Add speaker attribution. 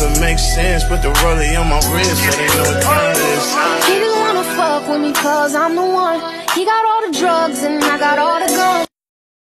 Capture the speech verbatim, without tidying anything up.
Speaker 1: it makes sense. Put the rollie on my wrist so they know what time it is.
Speaker 2: He just wanna fuck with me cause I'm the one. He got all